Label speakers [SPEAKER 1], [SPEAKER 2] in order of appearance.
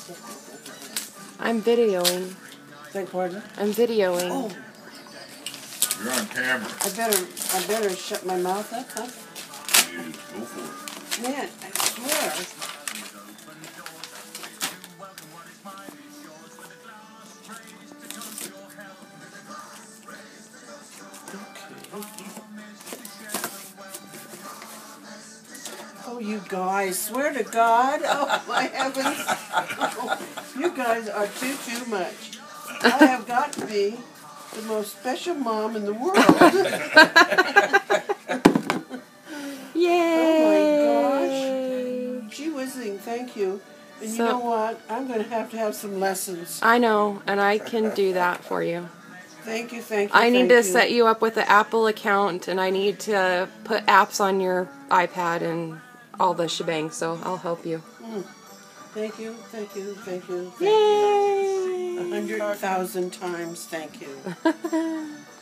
[SPEAKER 1] I'm videoing.
[SPEAKER 2] Beg pardon?
[SPEAKER 1] I'm videoing.
[SPEAKER 2] Oh.
[SPEAKER 3] You're on camera.
[SPEAKER 2] I better shut my mouth up, huh?
[SPEAKER 3] You go for it.
[SPEAKER 2] Man, I swear. Oh, you guys, swear to God. Oh, my heavens. Oh, you guys are too much. I have got to be the most special mom in the world.
[SPEAKER 1] Yay!
[SPEAKER 2] Oh, my gosh. Gee whizzing, thank you. And you know what? I'm going to have some lessons.
[SPEAKER 1] I know, and I can do that for you.
[SPEAKER 2] Thank you.
[SPEAKER 1] I need to set you up with an Apple account, and I need to put apps on your iPad and all the shebang, so I'll help you.
[SPEAKER 2] Thank you.
[SPEAKER 1] Yay!
[SPEAKER 2] 100,000 times thank you.